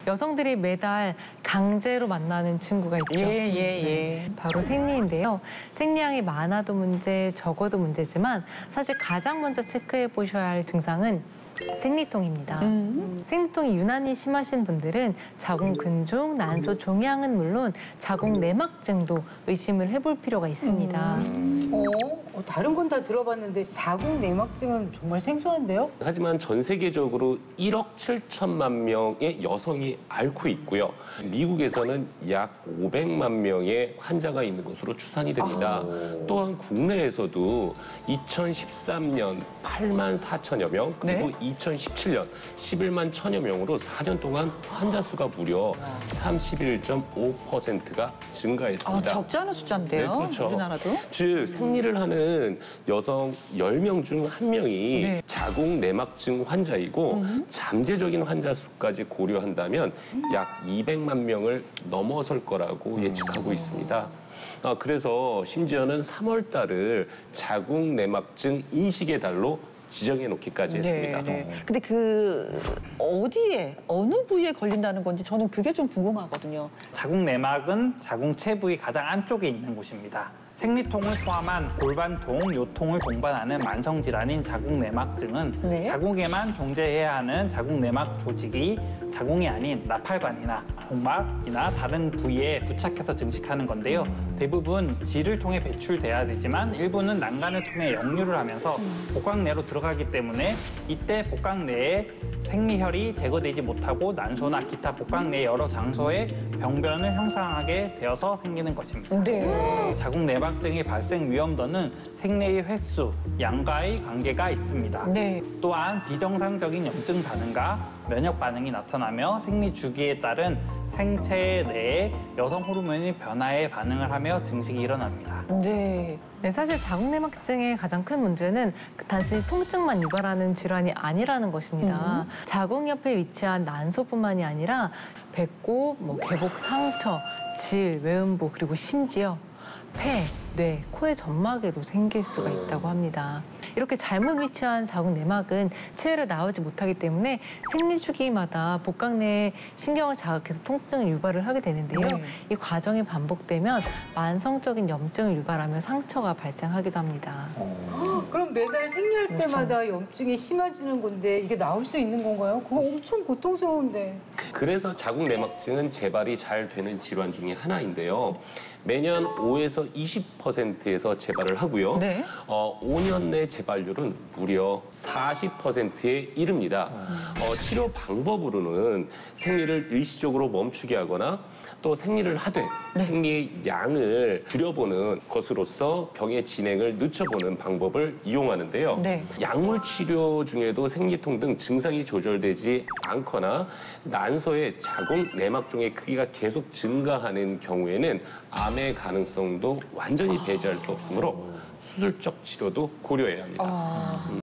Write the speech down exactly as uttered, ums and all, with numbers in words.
여성들이 매달 강제로 만나는 친구가 있죠. 예, 예, 예. 네, 바로 생리인데요. 생리량이 많아도 문제, 적어도 문제지만 사실 가장 먼저 체크해 보셔야 할 증상은 생리통입니다. 음. 생리통이 유난히 심하신 분들은 자궁 근종, 난소 종양은 물론 자궁 내막증도 의심을 해볼 필요가 있습니다. 음. 어, 다른 건 다 들어봤는데 자궁 내막증은 정말 생소한데요? 하지만 전 세계적으로 일억 칠천만 명의 여성이 앓고 있고요. 미국에서는 약 오백만 명의 환자가 있는 것으로 추산이 됩니다. 아. 또한 국내에서도 이천십삼 년 팔만 사천여 명, 그리고 네? 이천십칠 년 십일만 천여 명으로 사 년 동안 환자 수가 무려 삼십일 점 오 퍼센트가 증가했습니다. 아, 적지 않은 숫자인데요? 네, 그렇죠. 우리나라도? 즉, 생리를 하는 여성 열 명 중 한 명이 네. 자궁 내막증 환자이고 음. 잠재적인 환자 수까지 고려한다면 약 이백만 명을 넘어설 거라고 음. 예측하고 있습니다. 아, 그래서 심지어는 삼월 달을 자궁 내막증 인식의 달로 지정해 놓기까지 했습니다. 네, 네. 근데 그 어디에, 어느 부위에 걸린다는 건지 저는 그게 좀 궁금하거든요. 자궁 내막은 자궁체 부위 가장 안쪽에 있는 곳입니다. 생리통을 포함한 골반통, 요통을 동반하는 만성질환인 자궁 내막증은 네? 자궁에만 존재해야 하는 자궁 내막 조직이 자궁이 아닌 나팔관이나 복막이나 다른 부위에 부착해서 증식하는 건데요. 대부분 질을 통해 배출돼야 되지만 일부는 난간을 통해 역류를 하면서 복강 내로 들어가기 때문에 이때 복강 내에 생리혈이 제거되지 못하고 난소나 기타 복강 내 여러 장소에 병변을 형성하게 되어서 생기는 것입니다. 네. 자궁 내막증의 발생 위험도는 생리의 횟수, 양과의 관계가 있습니다. 네. 또한 비정상적인 염증 반응과 면역 반응이 나타나며 생리 주기에 따른 생체 내에 여성 호르몬의 변화에 반응을 하며 증식이 일어납니다. 네. 네, 사실 자궁 내막증의 가장 큰 문제는 단순히 통증만 유발하는 질환이 아니라는 것입니다. 음. 자궁 옆에 위치한 난소뿐만이 아니라 배꼽, 뭐 계복 상처, 질, 외음부, 그리고 심지어 폐, 뇌, 코의 점막에도 생길 수가 있다고 합니다. 이렇게 잘못 위치한 자궁 내막은 체외로 나오지 못하기 때문에 생리 주기마다 복강 내에 신경을 자극해서 통증을 유발을 하게 되는데요. 네. 이 과정이 반복되면 만성적인 염증을 유발하며 상처가 발생하기도 합니다. 어. 그럼 매달 생리할 그렇죠. 때마다 염증이 심해지는 건데 이게 나올 수 있는 건가요? 그거 엄청 고통스러운데. 그래서 자궁 내막증은 재발이 잘 되는 질환 중에 하나인데요. 매년 오에서 이십 퍼센트에서 재발을 하고요. 네. 어, 오 년 내 재발률은 무려 사십 퍼센트에 이릅니다. 어, 치료 방법으로는 생리를 일시적으로 멈추게 하거나 또 생리를 하되 네. 생리의 양을 줄여보는 것으로서 병의 진행을 늦춰보는 방법을 이용하는데요. 네. 약물 치료 중에도 생리통 등 증상이 조절되지 않거나 난소의 자궁 내막종의 크기가 계속 증가하는 경우에는 암의 가능성도 완전히 배제할 수 없으므로 수술적 치료도 고려해야 합니다. 아... 음.